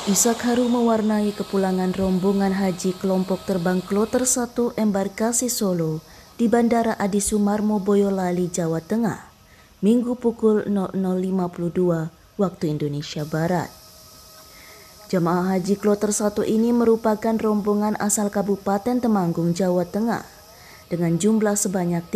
Isak haru mewarnai kepulangan rombongan haji kelompok terbang Kloter 1 Embarkasi Solo di Bandara Adi Sumarmo Boyolali, Jawa Tengah, Minggu pukul 00.52 waktu Indonesia Barat. Jemaah haji Kloter 1 ini merupakan rombongan asal Kabupaten Temanggung, Jawa Tengah dengan jumlah sebanyak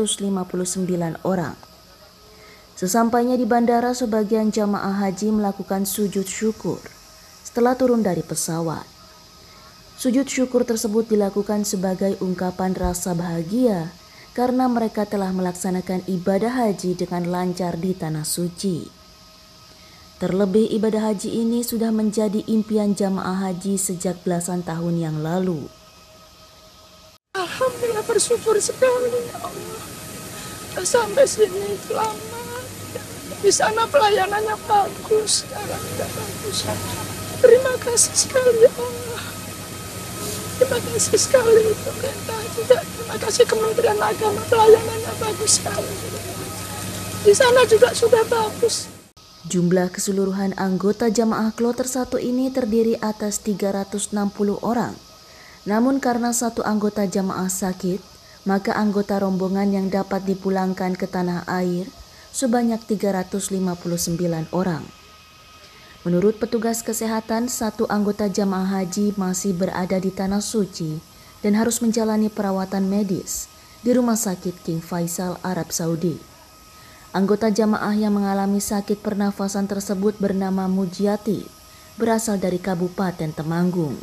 359 orang. Sesampainya di bandara, sebagian jamaah haji melakukan sujud syukur setelah turun dari pesawat. Sujud syukur tersebut dilakukan sebagai ungkapan rasa bahagia karena mereka telah melaksanakan ibadah haji dengan lancar di Tanah Suci. Terlebih ibadah haji ini sudah menjadi impian jamaah haji sejak belasan tahun yang lalu. Alhamdulillah, bersyukur sekali ya Allah. Sampai sini selamat. Di sana pelayanannya bagus, sekarang tidak bagus. Terima kasih sekali ya Allah. Terima kasih sekali pemerintah juga. Terima kasih Kementerian Agama, pelayanannya bagus sekali. Di sana juga sudah bagus. Jumlah keseluruhan anggota jamaah Kloter 1 ini terdiri atas 360 orang. Namun karena satu anggota jamaah sakit, maka anggota rombongan yang dapat dipulangkan ke tanah air sebanyak 359 orang. Menurut petugas kesehatan, satu anggota jamaah haji masih berada di Tanah Suci dan harus menjalani perawatan medis di Rumah Sakit King Faisal, Arab Saudi. Anggota jamaah yang mengalami sakit pernafasan tersebut bernama Mujiati, berasal dari Kabupaten Temanggung.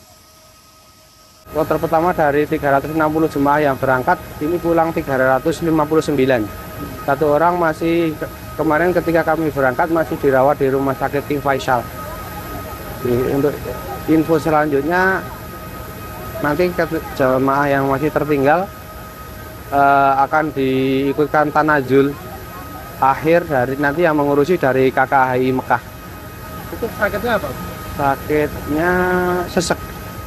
Kloter pertama dari 360 jemaah yang berangkat, ini pulang 359. Satu orang masih kemarin ketika kami berangkat masih dirawat di Rumah Sakit King Faisal. Untuk info selanjutnya, nanti jemaah yang masih tertinggal akan diikutkan tanazul akhir dari nanti yang mengurusi dari KKHI Mekah. Itu sakitnya apa? Sakitnya sesek.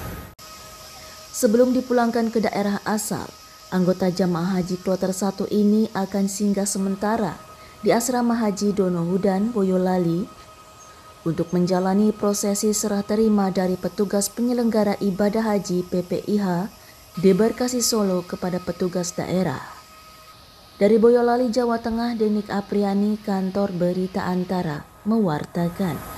Sebelum dipulangkan ke daerah asal, anggota jamaah haji Kloter 1 ini akan singgah sementara di Asrama Haji Donohudan, Boyolali untuk menjalani prosesi serah terima dari petugas penyelenggara ibadah haji PPIH Debarkasi Solo kepada petugas daerah. Dari Boyolali, Jawa Tengah, Denik Apriani, Kantor Berita Antara, mewartakan.